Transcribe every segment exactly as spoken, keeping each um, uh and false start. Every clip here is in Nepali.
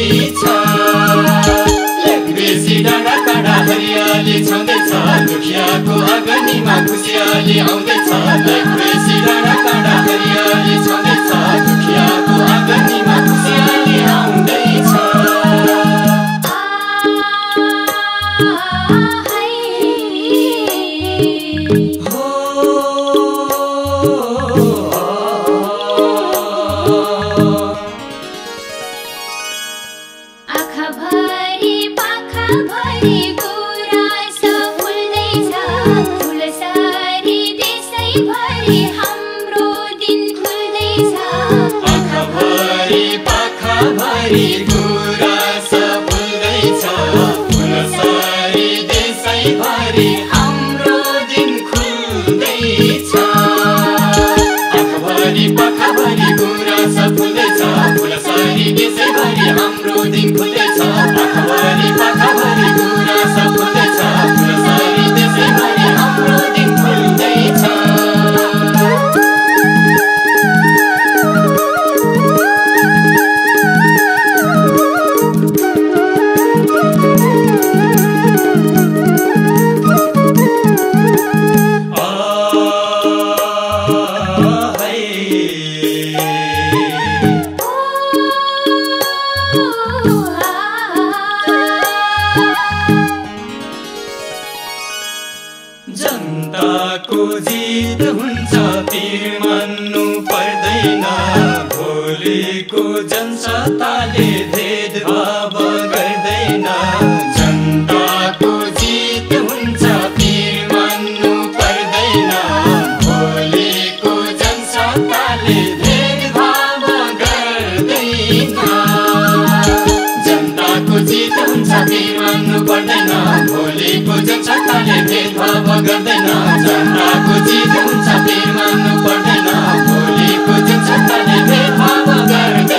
आउँदैछ बेसी डाँडा काँडा हरियाली छँदैछ दुखियाको आँगनीमा खुसियाली आउँदैछ बेसी डाँडा काँडा हरियाली छँदैछ दुखियाको आँगनीमा खुसियाली आउँदैछ हाम्रो दिन खुल्दैछ आँखाभरि पाखाभरि गुराँस फुल्दैछ फुलसरी देशैभरि हाम्रो दिन खुल्दैछ जनसत्ताले भेदभाव गर्दैन जनताको जित हुन्छ पीर मान्नु पर्दैन भोलिको जनसत्ताले भेदभाव गर्दैन जनताको जित हुन्छ पीर मान्नु पर्दैन भोलिको जनसत्ताले भेदभाव गर्दैन जनताको जित हुन्छ पीर मान्नु पर्दैन भोलिको जनसत्ताले भेदभाव गर्दैन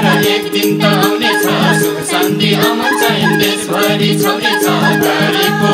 देशभरि छाउनेछ गरिबको